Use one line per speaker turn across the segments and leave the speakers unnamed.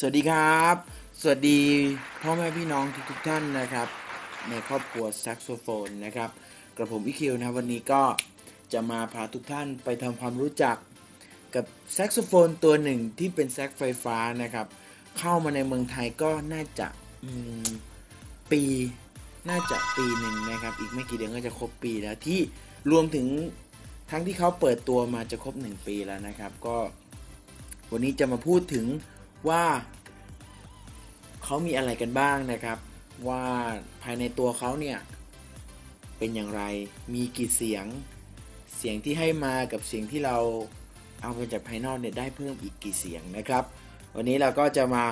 สวัสดีครับสวัสดีพ่อแม่พี่น้องทุกท่านนะครับในครอบครัวแซกโซโฟนนะครับกระผมอีคิวนะวันนี้ก็จะมาพาทุกท่านไปทำความรู้จักกับแซกโซโฟนตัวหนึ่งที่เป็นแซกไฟฟ้านะครับเข้ามาในเมืองไทยก็น่าจะปีน่าจะปีหนึ่งนะครับอีกไม่กี่เดือนก็จะครบปีแล้วที่รวมถึงทั้งที่เขาเปิดตัวมาจะครบ1 ปีแล้วนะครับก็วันนี้จะมาพูดถึงว่าเขามีอะไรกันบ้างนะครับว่าภายในตัวเขาเนี่ยเป็นอย่างไรมีกี่เสียงที่ให้มากับเสียงที่เราเอาไปจากภายนอกเนี่ยได้เพิ่มอีกกี่เสียงนะครับวันนี้เราก็จะมา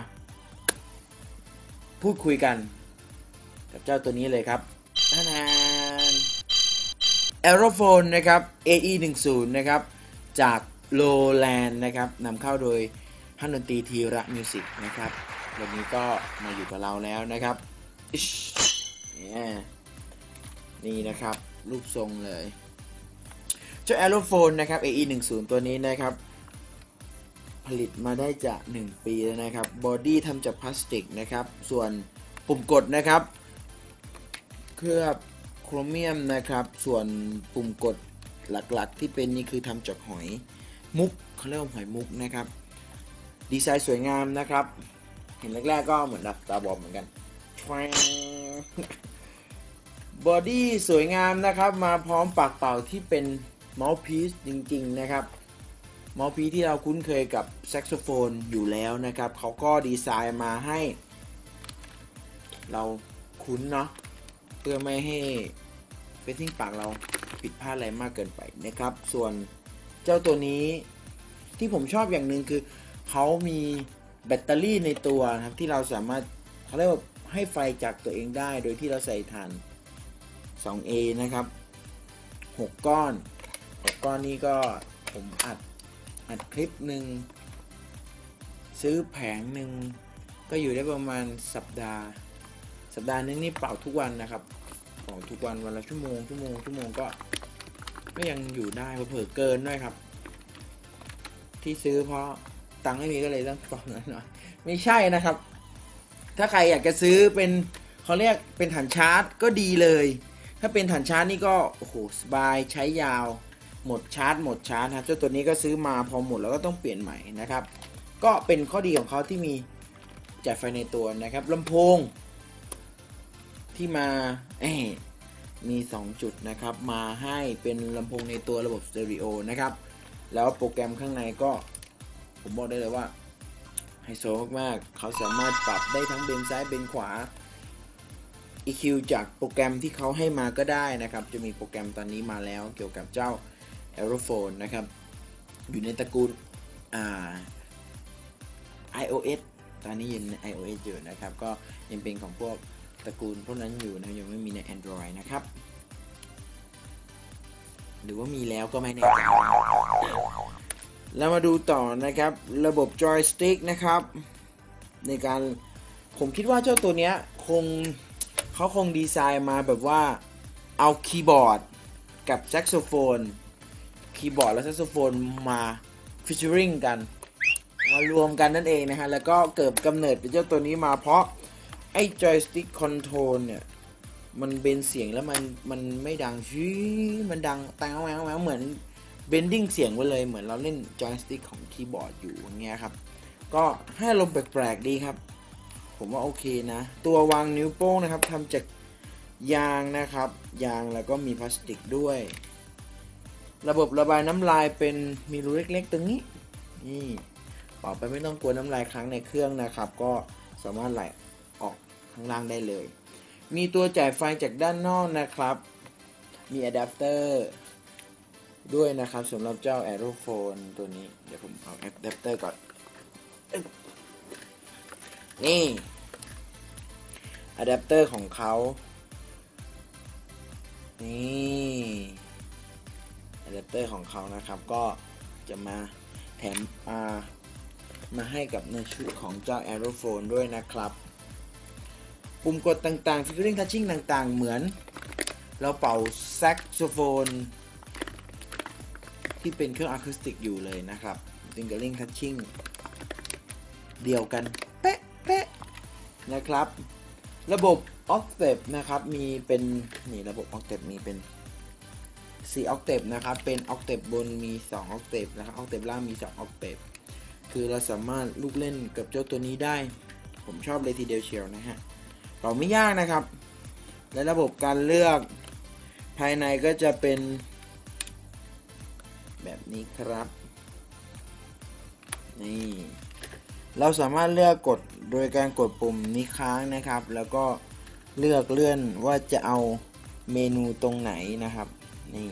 พูดคุยกันกับเจ้าตัวนี้เลยครับAerophone นะครับ AE10 นะครับจาก Lowland นะครับนำเข้าโดยท่านดนตรีธีระมิวสิกนะครับวันนี้ก็มาอยู่กับเราแล้วนะครับนี่นะครับรูปทรงเลยเจ้า Aerophone นะครับ AE10 ตัวนี้นะครับผลิตมาได้จะ1 ปีแล้วนะครับบอดี้ทำจากพลาสติกนะครับส่วนปุ่มกดนะครับเคลือบโครเมียมนะครับส่วนปุ่มกดหลักๆที่เป็นนี่คือทำจากหอยมุกเขาเรียกว่าหอยมุกนะครับดีไซน์สวยงามนะครับเห็นแรกๆก็เหมือนดับตาบอดเหมือนกันบอดี้สวยงามนะครับมาพร้อมปากเป่าที่เป็นเมาส์พีซจริงๆนะครับเมาส์พีซที่เราคุ้นเคยกับแซกโซโฟนอยู่แล้วนะครับเขาก็ดีไซน์มาให้เราคุ้นเนาะเพื่อไม่ให้เฟซซิ่งปากเราผิดพลาดอะไรมากเกินไปนะครับส่วนเจ้าตัวนี้ที่ผมชอบอย่างหนึ่งคือเขามีแบตเตอรี่ในตัวนะครับที่เราสามารถเขาเรียกว่าให้ไฟจากตัวเองได้โดยที่เราใส่ถ่าน 2A นะครับ6 ก้อนนี้ก็ผมอัดคลิปหนึ่งซื้อแผงหนึ่งก็อยู่ได้ประมาณสัปดาห์นึงนี่เป่าทุกวันนะครับเป่าทุกวันวันละชั่วโมงก็ยังอยู่ได้เผื่อเกินด้วยครับที่ซื้อเพราะตังค์ไม่มีก็เลยต้องเป่าหน่อยไม่ใช่นะครับถ้าใครอยากจะซื้อเป็นเขาเรียกเป็นฐานชาร์จก็ดีเลยถ้าเป็นฐานชาร์จนี่ก็โอ้โหสบายใช้ยาวหมดชาร์จนะเจ้าตัวนี้ก็ซื้อมาพอหมดแล้วก็ต้องเปลี่ยนใหม่นะครับก็เป็นข้อดีของเขาที่มีจ่ายไฟในตัวนะครับลำโพงที่มามี2 จุดนะครับมาให้เป็นลำโพงในตัวระบบสเตอริโอนะครับแล้วโปรแกรมข้างในก็ผมบอกได้เลยว่าไฮโซมากๆเขาสามารถปรับได้ทั้งเบนซ้ายเบนขวา EQ จากโปรแกรมที่เขาให้มาก็ได้นะครับจะมีโปรแกรมตอนนี้มาแล้วเกี่ยวกับเจ้า Aerophone นะครับอยู่ในตระกูลiOS ตอนนี้ยังใน iOS อยู่นะครับก็ยังเป็นของพวกตระกูลพวกนั้นอยู่นะยังไม่มีใน Android นะครับหรือว่ามีแล้วก็ไม่แน่ใจแล้วมาดูต่อนะครับระบบจอยสติ๊กนะครับในการผมคิดว่าเจ้าตัวเนี้ยเขาคงดีไซน์มาแบบว่าเอาคีย์บอร์ดกับแซกโซโฟนคีย์บอร์ดและแซกโซโฟนมาฟิชเชอริงกันมารวมกันนั่นเองนะฮะแล้วก็เกิดกำเนิดเป็นเจ้าตัวนี้มาเพราะไอ้จอยสติ๊กคอนโทรลเนี่ยมันเบนเสียงแล้วมันไม่ดังมันดังแต้วเหมือนเบนดิ้งเสียงไปเลยเหมือนเราเล่นจอยสติ๊กของคีย์บอร์ดอยู่อย่างเงี้ยครับก็ให้ลมแปลกๆดีครับผมว่าโอเคนะตัววางนิ้วโป้งนะครับทำจากยางนะครับยางแล้วก็มีพลาสติกด้วยระบบระบายน้ำลายเป็นมีรูเล็กๆตรงนี้นี่เป่าไปไม่ต้องกลัวน้ำลายค้างในเครื่องนะครับก็สามารถไหลออกข้างล่างได้เลยมีตัวจ่ายไฟจากด้านนอกนะครับมีอะแดปเตอร์ด้วยนะครับสำหรับเจ้า Aerophone ตัวนี้เดี๋ยวผมเอาอะแดปเตอร์ก่อนนี่อะแดปเตอร์ของเขานี่อะแดปเตอร์ของเขานะครับก็จะมาแถมมาให้กับในชุดของเจ้า Aerophone ด้วยนะครับปุ่มกดต่างๆ Fingering Touching ต่างๆเหมือนเราเป่าแซกโซโฟนที่เป็นเครื่องอะคูสติกอยู่เลยนะครับ Fingering Touching เดียวกันเป๊เป๊ะนะครับระบบ Octave นะครับมีเป็นนี่ระบบ Octave มีเป็น4 Octave นะครับเป็น Octave บนมี2 Octave นะครับ Octave ล่างมี2 Octave คือเราสามารถลูกเล่นกับเจ้าตัวนี้ได้ผมชอบเลยทีเดียวเชียวนะฮะเป่าไม่ยากนะครับและระบบการเลือกภายในก็จะเป็นแบบนี้ครับนี่เราสามารถเลือกกดโดยการกดปุ่มนี้ค้างนะครับแล้วก็เลือกเลื่อนว่าจะเอาเมนูตรงไหนนะครับนี่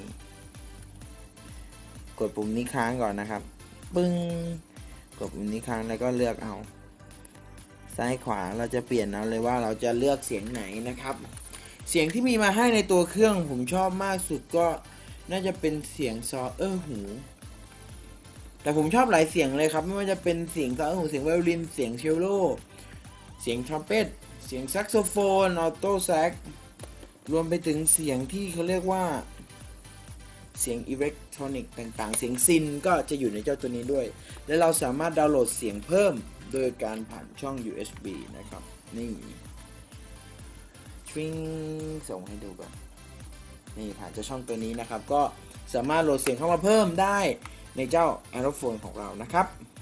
กดปุ่มนี้ค้างก่อนนะครับปึ้งกดปุ่มนี้ค้างแล้วก็เลือกเอาซ้ายขวาเราจะเปลี่ยนเอาเลยว่าเราจะเลือกเสียงไหนนะครับเสียงที่มีมาให้ในตัวเครื่องผมชอบมากสุดก็น่าจะเป็นเสียงซอหูแต่ผมชอบหลายเสียงเลยครับไม่ว่าจะเป็นเสียงซอหูเสียงไวโอลินเสียงเชลโลเสียงทรัมเป็ตเสียงแซกโซโฟนออโต้แซกรวมไปถึงเสียงที่เขาเรียกว่าเสียงอิเล็กทรอนิกส์ต่างๆเสียงซินก็จะอยู่ในเจ้าตัวนี้ด้วยและเราสามารถดาวน์โหลดเสียงเพิ่มโดยการผ่านช่อง USB นะครับนี่ชิงส่งให้ดูก่อนนี่ผ่านเจ้าช่องตัวนี้นะครับก็สามารถโหลดเสียงเข้ามาเพิ่มได้ในเจ้า Aerophone ของเรานะครับ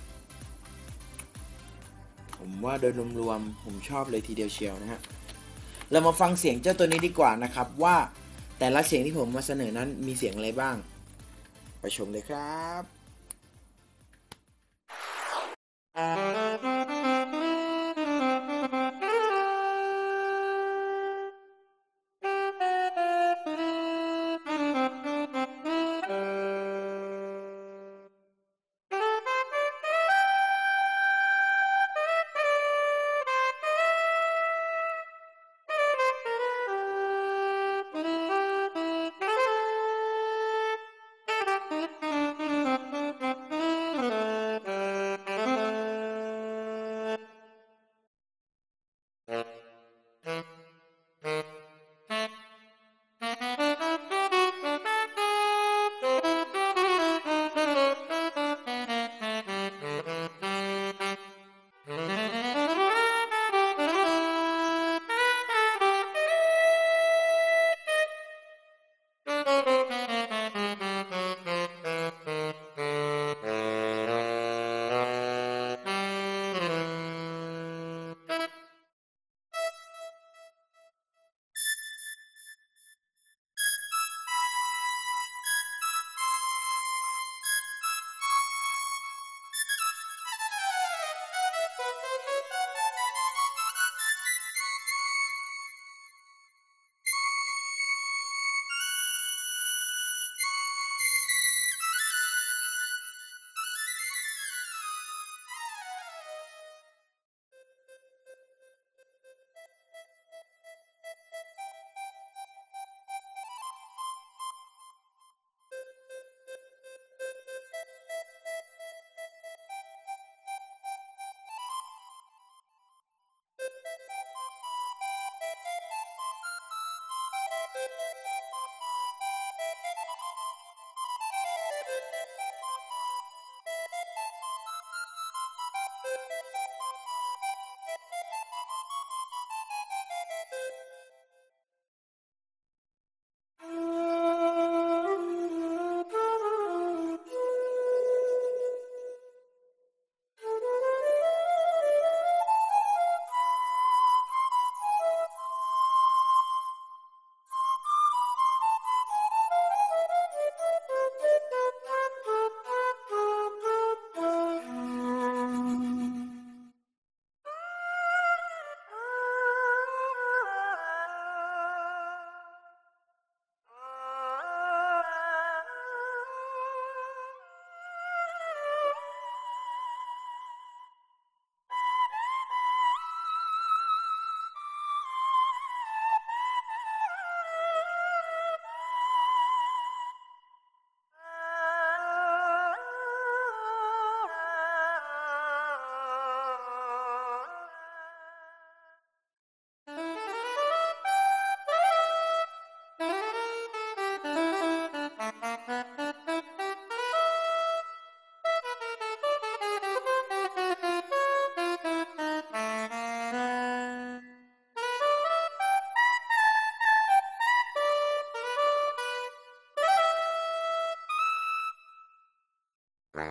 ผมว่าโดยรวมๆผมชอบเลยทีเดียวเชียวนะฮะเรามาฟังเสียงเจ้าตัวนี้ดีกว่านะครับว่าแต่ละเสียงที่ผมมาเสนอนั้นมีเสียงอะไรบ้างไปชมเลยครับ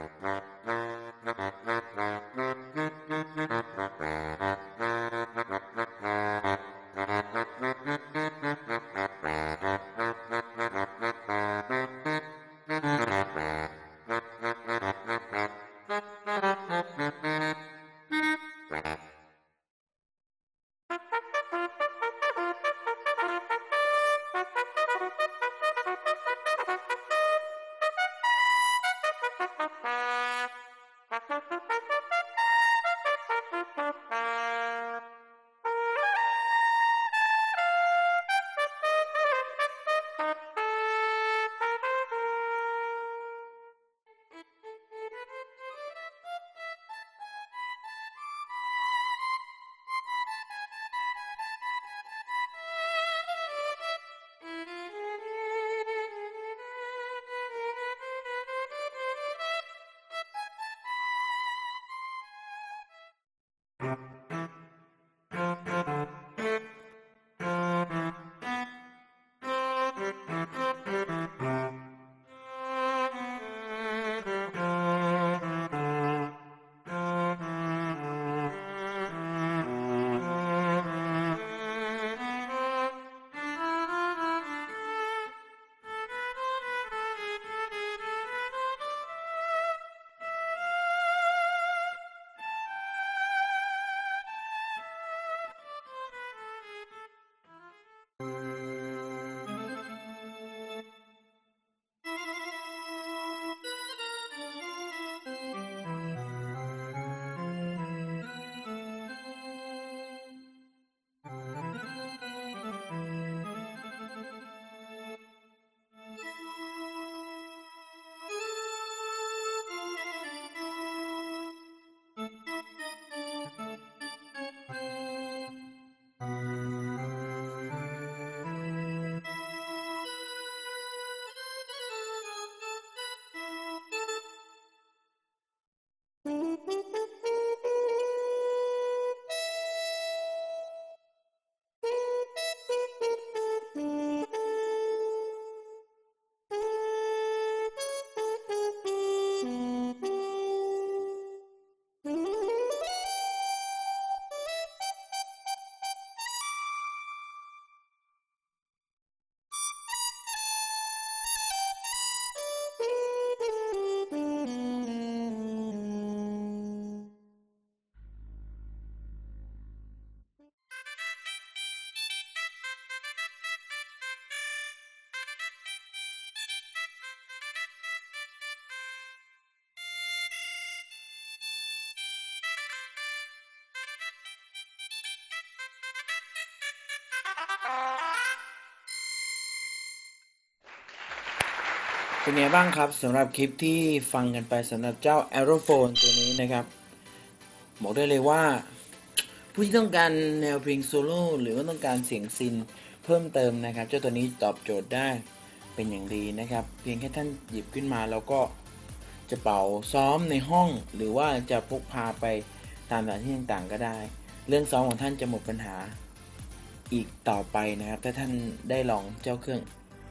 เป็นไงบ้างครับสำหรับคลิปที่ฟังกันไปสำหรับเจ้า Aerophone ตัวนี้นะครับบอกได้เลยว่าผู้ที่ต้องการแนวเพลงโซโล่หรือว่าต้องการเสียงซินเพิ่มเติมนะครับเจ้าตัวนี้ตอบโจทย์ได้เป็นอย่างดีนะครับเพียงแค่ท่านหยิบขึ้นมาแล้วก็จะเป่าซ้อมในห้องหรือว่าจะพกพาไปตามสถานที่ต่างๆก็ได้เรื่องซ้อมของท่านจะหมดปัญหาอีกต่อไปนะครับถ้าท่านได้ลองเจ้าเครื่อง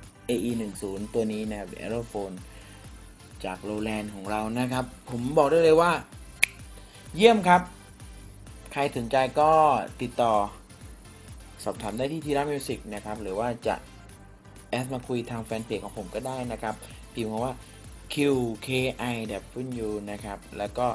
AE10 ตัวนี้นะครับ Aerophone จากโรแลนด์ของเรานะครับผมบอกได้เลยว่าเยี่ยมครับใครสนใจก็ติดต่อสอบถามได้ที่ทีระมิวสิกนะครับหรือว่าจะแอดมาคุยทางแฟนเพจของผมก็ได้นะครับพิมพ์คำว่า QKIW นะครับแล้วก็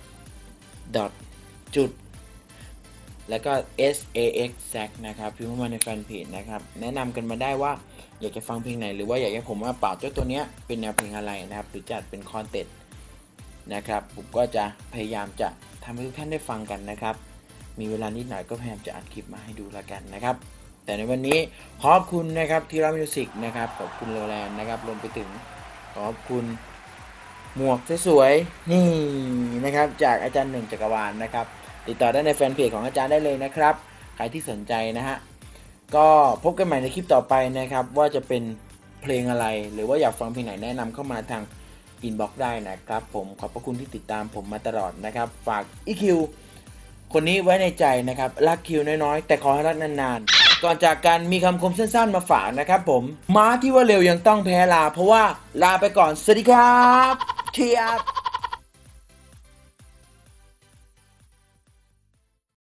จุดแล้วก็ SAX นะครับพิมพ์เข้ามาในแฟนเพจนะครับแนะนำกันมาได้ว่าอยากจะฟังเพลงไหนหรือว่าอยากให้ผมมาเป่าเจ้าตัวนี้เป็นแนวเพลงอะไรนะครับหรือจัดเป็นคอนเทนต์นะครับผมก็จะพยายามจะทำให้ทุกท่านได้ฟังกันนะครับมีเวลานิดหน่อยก็พยายามจะอัดคลิปมาให้ดูแล้วกันนะครับแต่ในวันนี้ขอบคุณนะครับทีระมิวสิกนะครับขอบคุณโรแลนด์นะครับรวมไปถึงขอบคุณหมวกสวยๆนี่นะครับจากอาจารย์หนึ่งจักรวาลนะครับติดต่อได้ในแฟนเพจของอาจารย์ได้เลยนะครับใครที่สนใจนะฮะก็พบกันใหม่ในคลิปต่อไปนะครับว่าจะเป็นเพลงอะไรหรือว่าอยากฟังเพลงไหนแนะนำเข้ามาทางอินบ็อกซ์ได้นะครับผมขอบพระคุณที่ติดตามผมมาตลอดนะครับฝากอีคิวคนนี้ไว้ในใจนะครับรักคิวน้อยๆแต่ขอให้รักนานๆก่อนจากกันมีคำคมสั้นๆมาฝากนะครับผมม้าที่ว่าเร็วยังต้องแพ้ลาเพราะว่าลาไปก่อนสวัสดีครับเชียร์